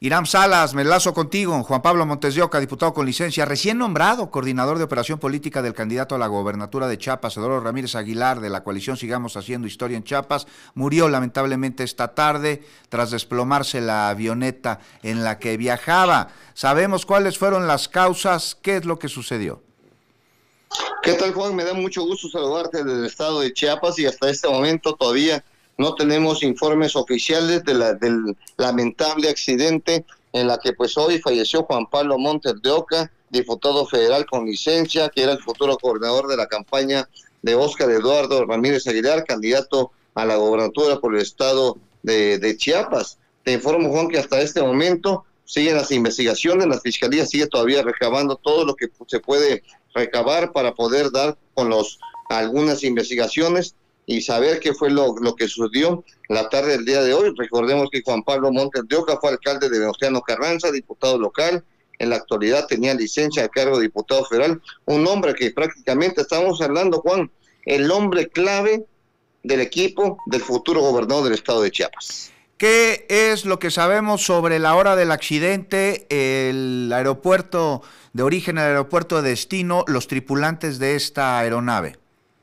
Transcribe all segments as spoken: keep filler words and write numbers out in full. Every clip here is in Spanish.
Irán Salas, me enlazo contigo. Juan Pablo Montes de Oca, diputado con licencia, recién nombrado coordinador de operación política del candidato a la gobernatura de Chiapas, Eduardo Ramírez Aguilar, de la coalición Sigamos Haciendo Historia en Chiapas, murió lamentablemente esta tarde tras desplomarse la avioneta en la que viajaba. ¿Sabemos cuáles fueron las causas? ¿Qué es lo que sucedió? ¿Qué tal, Juan? Me da mucho gusto saludarte desde el estado de Chiapas y hasta este momento todavía no tenemos informes oficiales de la, del lamentable accidente en la que pues hoy falleció Juan Pablo Montes de Oca, diputado federal con licencia, que era el futuro coordinador de la campaña de Óscar Eduardo Ramírez Aguilar, candidato a la gobernatura por el estado de, de Chiapas. Te informo, Juan, que hasta este momento siguen las investigaciones, la fiscalía sigue todavía recabando todo lo que se puede recabar para poder dar con los algunas investigaciones y saber qué fue lo, lo que sucedió la tarde del día de hoy. Recordemos que Juan Pablo Montes de Oca fue alcalde de Venustiano Carranza, diputado local, en la actualidad tenía licencia de cargo de diputado federal, un hombre que prácticamente estamos hablando, Juan, el hombre clave del equipo del futuro gobernador del estado de Chiapas. ¿Qué es lo que sabemos sobre la hora del accidente, el aeropuerto de origen, el aeropuerto de destino, los tripulantes de esta aeronave?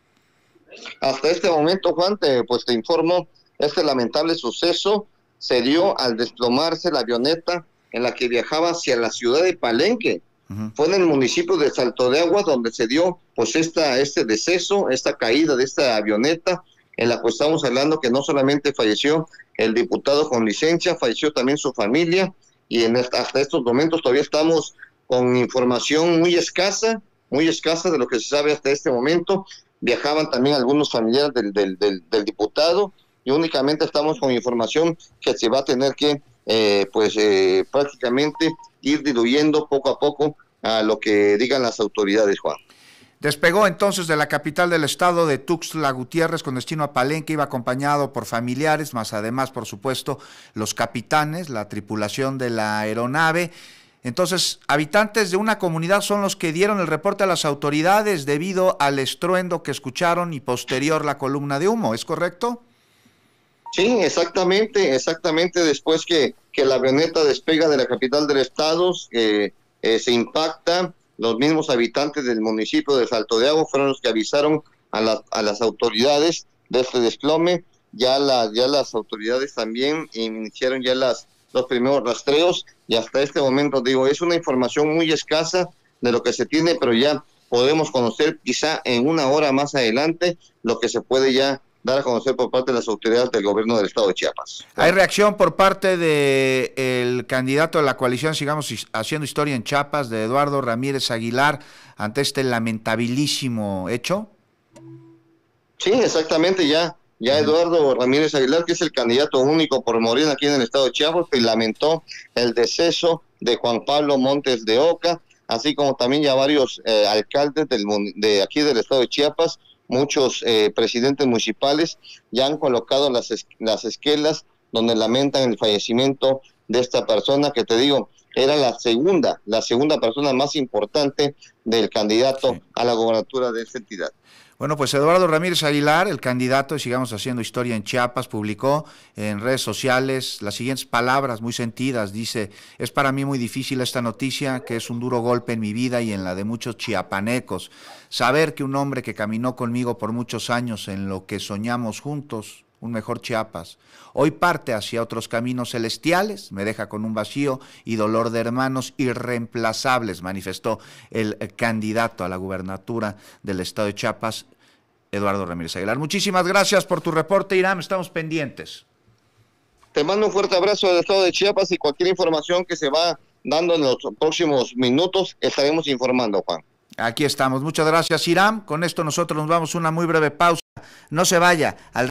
Hasta este momento, Juan, te, pues te informo, este lamentable suceso se dio al desplomarse la avioneta en la que viajaba hacia la ciudad de Palenque. Uh-huh. Fue en el municipio de Salto de Agua donde se dio pues esta, este deceso, esta caída de esta avioneta, en la que estamos hablando que no solamente falleció el diputado con licencia, falleció también su familia, y en esta, hasta estos momentos todavía estamos con información muy escasa, muy escasa de lo que se sabe hasta este momento. Viajaban también algunos familiares del, del, del, del diputado y únicamente estamos con información que se va a tener que eh, pues eh, prácticamente ir diluyendo poco a poco a lo que digan las autoridades, Juan. Despegó entonces de la capital del estado de Tuxtla Gutiérrez con destino a Palenque, iba acompañado por familiares, más además, por supuesto, los capitanes, la tripulación de la aeronave. Entonces, habitantes de una comunidad son los que dieron el reporte a las autoridades debido al estruendo que escucharon y posterior la columna de humo, ¿es correcto? Sí, exactamente, exactamente después que, que la avioneta despega de la capital del estado, eh, eh, se impacta, los mismos habitantes del municipio de Salto de Agua fueron los que avisaron a, la, a las autoridades de este desplome, ya, la, ya las autoridades también iniciaron ya las los primeros rastreos y hasta este momento, digo, es una información muy escasa de lo que se tiene, pero ya podemos conocer quizá en una hora más adelante lo que se puede ya dar a conocer por parte de las autoridades del gobierno del estado de Chiapas. ¿Hay reacción por parte de el candidato de la coalición Sigamos Haciendo Historia en Chiapas, de Eduardo Ramírez Aguilar, ante este lamentabilísimo hecho? Sí, exactamente, ya Ya Eduardo Ramírez Aguilar, que es el candidato único por Morena aquí en el estado de Chiapas, pues lamentó el deceso de Juan Pablo Montes de Oca, así como también ya varios eh, alcaldes del, de aquí del estado de Chiapas, muchos eh, presidentes municipales ya han colocado las, es, las esquelas donde lamentan el fallecimiento de esta persona que te digo, era la segunda, la segunda persona más importante del candidato sí. a la gobernatura de esta entidad. Bueno, pues Eduardo Ramírez Aguilar, el candidato de Sigamos Haciendo Historia en Chiapas, publicó en redes sociales las siguientes palabras muy sentidas. Dice: es para mí muy difícil esta noticia, que es un duro golpe en mi vida y en la de muchos chiapanecos. Saber que un hombre que caminó conmigo por muchos años en lo que soñamos juntos, un mejor Chiapas, hoy parte hacia otros caminos celestiales, me deja con un vacío y dolor de hermanos irreemplazables, manifestó el candidato a la gubernatura del estado de Chiapas, Eduardo Ramírez Aguilar. Muchísimas gracias por tu reporte, Irán, estamos pendientes. Te mando un fuerte abrazo del estado de Chiapas y cualquier información que se va dando en los próximos minutos estaremos informando, Juan. Aquí estamos, muchas gracias, Irán. Con esto nosotros nos vamos a una muy breve pausa. No se vaya. Al